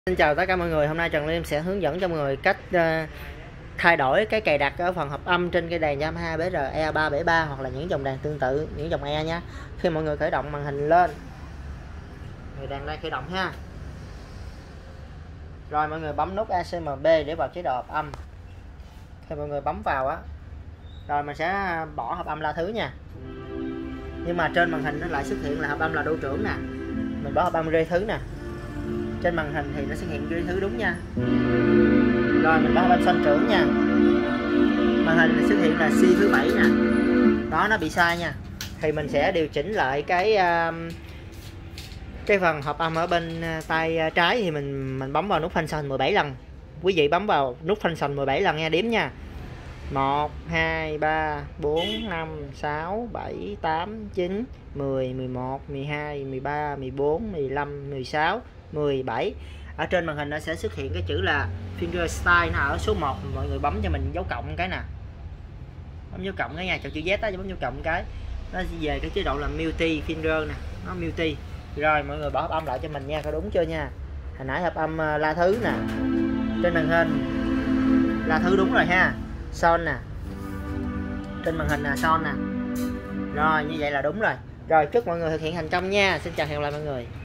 Xin chào tất cả mọi người, hôm nay Trần Liêm sẽ hướng dẫn cho mọi người cách thay đổi cái cài đặt ở phần hợp âm trên cây đàn Yamaha BR E373 hoặc là những dòng đàn tương tự, những dòng E nhé. Khi mọi người khởi động màn hình lên, người đàn đang khởi động ha. Rồi mọi người bấm nút ACMB để vào chế độ hợp âm. Khi mọi người bấm vào á, rồi mình sẽ bỏ hợp âm la thứ nha. Nhưng mà trên màn hình nó lại xuất hiện là hợp âm là đô trưởng nè. Mình bỏ hợp âm rê thứ nè. Trên màn hình thì nó xuất hiện rê thứ đúng nha. Rồi mình bỏ hợp âm son trưởng nha. Màn hình xuất hiện là C thứ 7 nè. Đó, nó bị sai nha. Thì mình sẽ điều chỉnh lại cái phần hợp âm ở bên tay trái thì mình bấm vào nút function 17 lần. Quý vị bấm vào nút function 17 lần nha, đếm nha. 1 2 3 4 5 6 7 8 9 10 11 12 13 14 15 16 17. Ở trên màn hình nó sẽ xuất hiện cái chữ là finger style, nó ở số 1. Mọi người bấm cho mình dấu cộng cái nè, bấm dấu cộng cái nha, chọn chữ Z đó, bấm dấu cộng cái nó về cái chế độ là multi finger nè, nó multi. Rồi mọi người bỏ hợp âm lại cho mình nha, có đúng chưa nha. Hồi nãy hợp âm la thứ nè, trên màn hình la thứ đúng rồi ha. Son nè, trên màn hình là son nè. Rồi như vậy là đúng rồi. Rồi chúc mọi người thực hiện thành công nha. Xin chào, hẹn gặp lại mọi người.